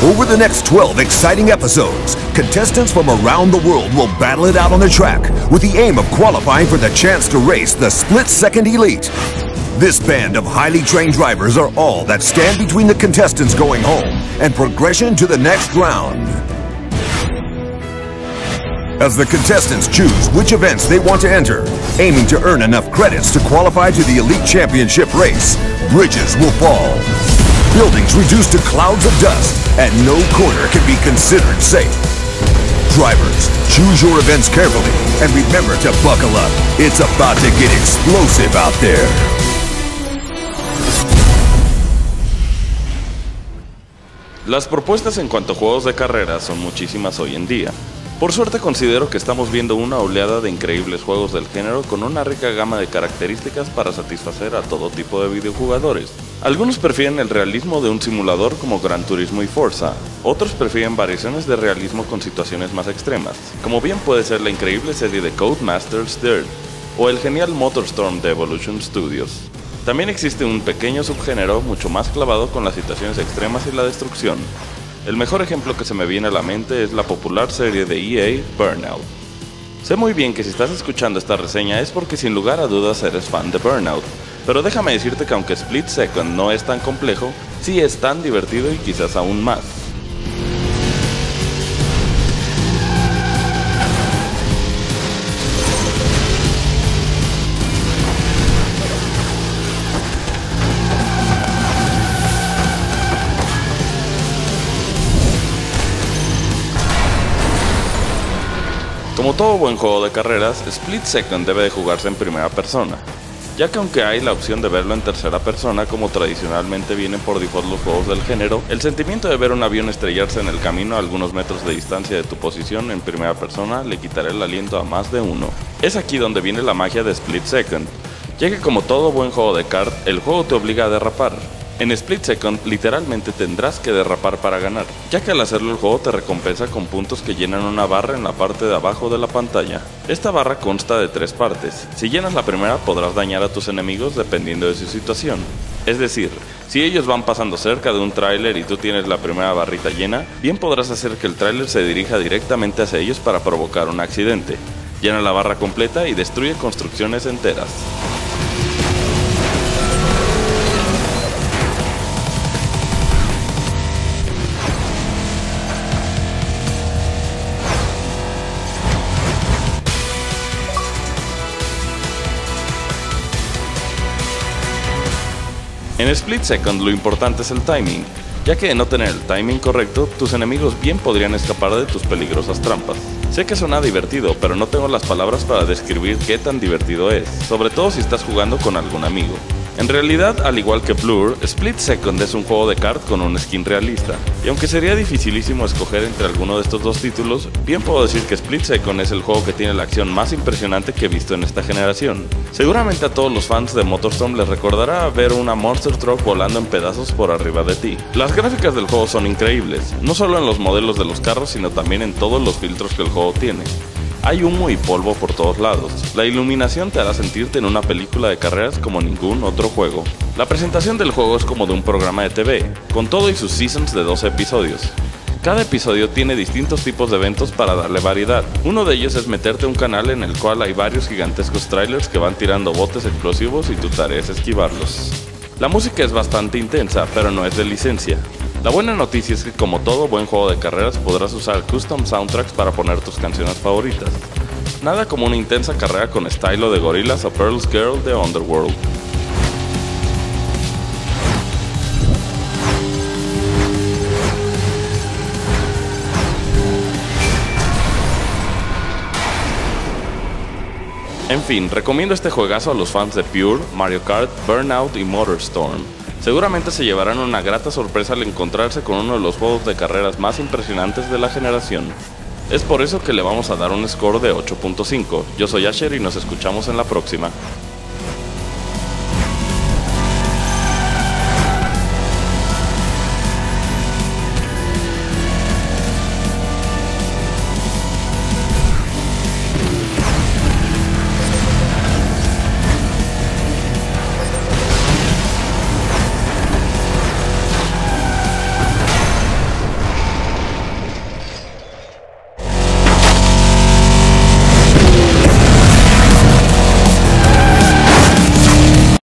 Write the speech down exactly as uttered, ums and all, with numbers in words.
Over the next twelve exciting episodes, contestants from around the world will battle it out on the track with the aim of qualifying for the chance to race the Split-Second Elite. This band of highly trained drivers are all that stand between the contestants going home and progression to the next round. As the contestants choose which events they want to enter, aiming to earn enough credits to qualify to the Elite Championship race, bridges will fall. Buildings reduced to clouds of dust, and no corner can be considered safe. Drivers, choose your events carefully, and remember to buckle up. It's about to get explosive out there. Las propuestas en cuanto a juegos de carreras son muchísimas hoy en día. Por suerte considero que estamos viendo una oleada de increíbles juegos del género con una rica gama de características para satisfacer a todo tipo de videojugadores. Algunos prefieren el realismo de un simulador como Gran Turismo y Forza, otros prefieren variaciones de realismo con situaciones más extremas, como bien puede ser la increíble serie de Codemasters Dirt o el genial MotorStorm de Evolution Studios. También existe un pequeño subgénero mucho más clavado con las situaciones extremas y la destrucción. El mejor ejemplo que se me viene a la mente es la popular serie de E A, Burnout. Sé muy bien que si estás escuchando esta reseña es porque sin lugar a dudas eres fan de Burnout, pero déjame decirte que aunque Split Second no es tan complejo, sí es tan divertido y quizás aún más. Como todo buen juego de carreras, Split Second debe de jugarse en primera persona, ya que aunque hay la opción de verlo en tercera persona como tradicionalmente vienen por default los juegos del género, el sentimiento de ver un avión estrellarse en el camino a algunos metros de distancia de tu posición en primera persona le quitará el aliento a más de uno. Es aquí donde viene la magia de Split Second, ya que como todo buen juego de kart, el juego te obliga a derrapar. En Split Second literalmente tendrás que derrapar para ganar, ya que al hacerlo el juego te recompensa con puntos que llenan una barra en la parte de abajo de la pantalla. Esta barra consta de tres partes. Si llenas la primera podrás dañar a tus enemigos dependiendo de su situación. Es decir, si ellos van pasando cerca de un tráiler y tú tienes la primera barrita llena, bien podrás hacer que el tráiler se dirija directamente hacia ellos para provocar un accidente. Llena la barra completa y destruye construcciones enteras. En Split Second lo importante es el timing, ya que de no tener el timing correcto, tus enemigos bien podrían escapar de tus peligrosas trampas. Sé que suena divertido, pero no tengo las palabras para describir qué tan divertido es, sobre todo si estás jugando con algún amigo. En realidad, al igual que Blur, Split Second es un juego de kart con un skin realista, y aunque sería dificilísimo escoger entre alguno de estos dos títulos, bien puedo decir que Split Second es el juego que tiene la acción más impresionante que he visto en esta generación. Seguramente a todos los fans de MotorStorm les recordará ver una Monster Truck volando en pedazos por arriba de ti. Las gráficas del juego son increíbles, no solo en los modelos de los carros, sino también en todos los filtros que el juego tiene. Hay humo y polvo por todos lados. La iluminación te hará sentirte en una película de carreras como ningún otro juego. La presentación del juego es como de un programa de T V, con todo y sus seasons de doce episodios. Cada episodio tiene distintos tipos de eventos para darle variedad. Uno de ellos es meterte a un canal en el cual hay varios gigantescos trailers que van tirando botes explosivos y tu tarea es esquivarlos. La música es bastante intensa, pero no es de licencia. La buena noticia es que como todo buen juego de carreras podrás usar custom soundtracks para poner tus canciones favoritas. Nada como una intensa carrera con estilo de Gorillaz o Pearl's Girl de Underworld. En fin, recomiendo este juegazo a los fans de Pure, Mario Kart, Burnout y MotorStorm. Seguramente se llevarán una grata sorpresa al encontrarse con uno de los juegos de carreras más impresionantes de la generación. Es por eso que le vamos a dar un score de ocho punto cinco. Yo soy Asher y nos escuchamos en la próxima.